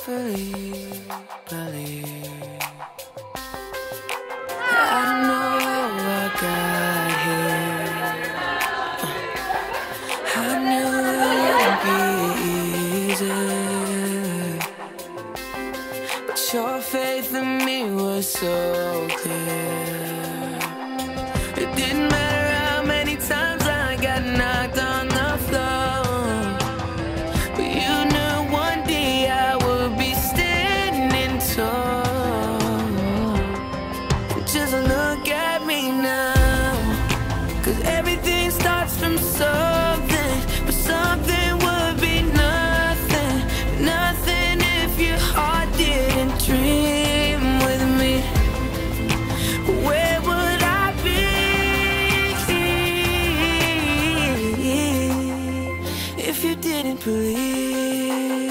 believe. I don't know how I got here. I knew it wouldn't be easy, but your faith in me was so clear. It didn't matter how many times I got knocked on the floor, but you knew one day I would be standing tall. Just look at me now, 'cause everything starts from something, but something would be nothing. Nothing if your heart didn't dream with me. Where would I be if you didn't believe?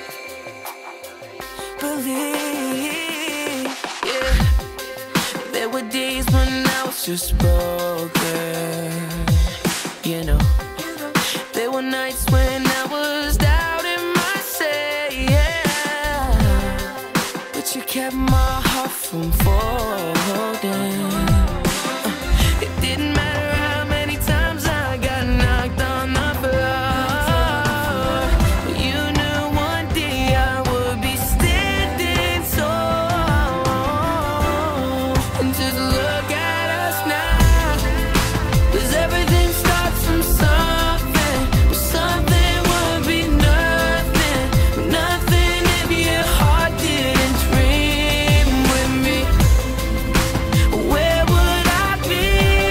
Yeah. There were days when I was just broken, you know. There were nights when I was doubting myself, yeah. But you kept my heart from folding. It didn't matter how many times I got knocked on the floor, but you knew one day I would be standing tall. And just look at us now, 'cause everything starts from something, but something would be nothing. Nothing if your heart didn't dream with me. Where would I be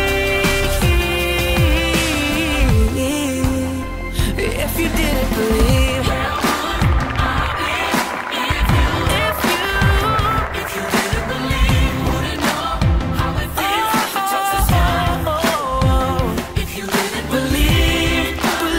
if you didn't believe? If you didn't believe, wouldn't know how it feels to touch the sky. If you didn't believe,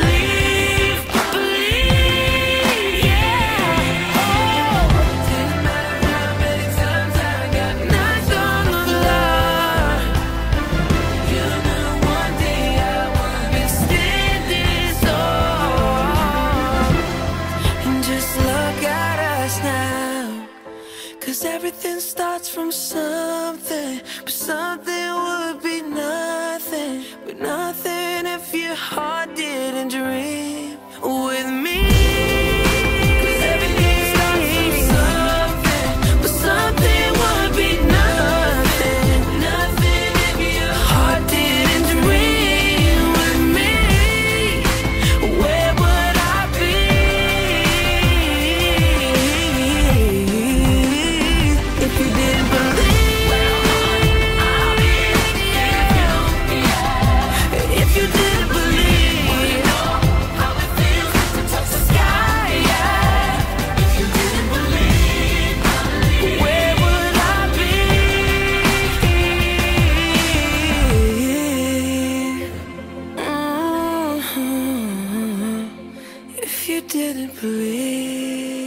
yeah. Didn't matter how many times I got knocked on the floor, you knew one day I would be standing tall. And just look at us now, 'cause everything starts from something, but something would be nothing. But nothing if your heart didn't dream with me. 'Cause everything starts from something, but something would be nothing. Nothing if your heart didn't dream with me. Where would I be if you didn't believe? If you didn't believe, how it feels to touch the sky, yeah. If you didn't believe, where would I be? If you didn't believe.